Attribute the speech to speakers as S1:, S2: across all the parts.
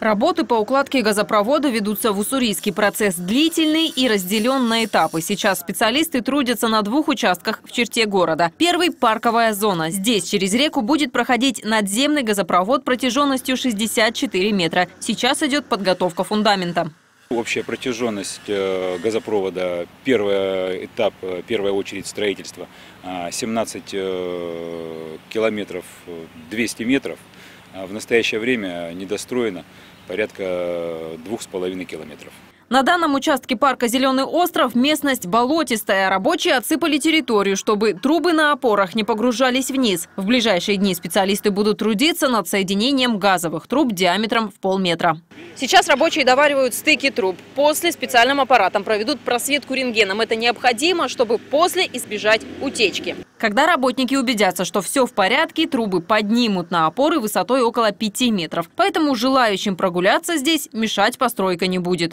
S1: Работы по укладке газопровода ведутся в Уссурийске. Процесс длительный и разделен на этапы. Сейчас специалисты трудятся на 2 участках в черте города. Первый – парковая зона. Здесь через реку будет проходить надземный газопровод протяженностью 64 метра. Сейчас идет подготовка фундамента.
S2: Общая протяженность газопровода, первый этап, первая очередь строительства, 17 километров 200 метров. В настоящее время недостроено порядка 2,5 километров.
S1: На данном участке парка «Зеленый остров» местность болотистая. Рабочие отсыпали территорию, чтобы трубы на опорах не погружались вниз. В ближайшие дни специалисты будут трудиться над соединением газовых труб диаметром в полметра. Сейчас рабочие доваривают стыки труб. После специальным аппаратом проведут просветку рентгеном. Это необходимо, чтобы после избежать утечки. Когда работники убедятся, что все в порядке, трубы поднимут на опоры высотой около 5 метров. Поэтому желающим прогуляться здесь мешать постройка не будет.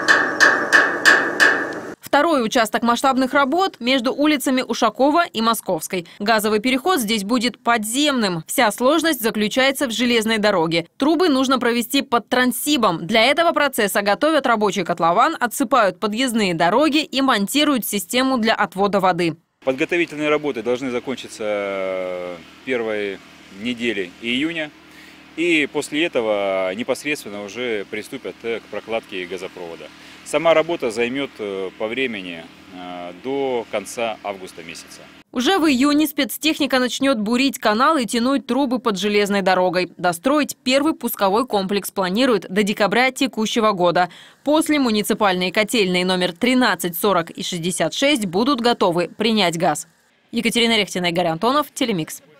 S1: Второй участок масштабных работ между улицами Ушакова и Московской. Газовый переход здесь будет подземным. Вся сложность заключается в железной дороге. Трубы нужно провести под транссибом. Для этого процесса готовят рабочий котлован, отсыпают подъездные дороги и монтируют систему для отвода воды.
S2: Подготовительные работы должны закончиться первой недели июня. И после этого непосредственно уже приступят к прокладке газопровода. Сама работа займет по времени до конца августа месяца.
S1: Уже в июне спецтехника начнет бурить канал и тянуть трубы под железной дорогой. Достроить первый пусковой комплекс планируют до декабря текущего года. После муниципальные котельные номер 13, 40 и 66 будут готовы принять газ. Екатерина Рехтина, Игорь Антонов, Телемикс.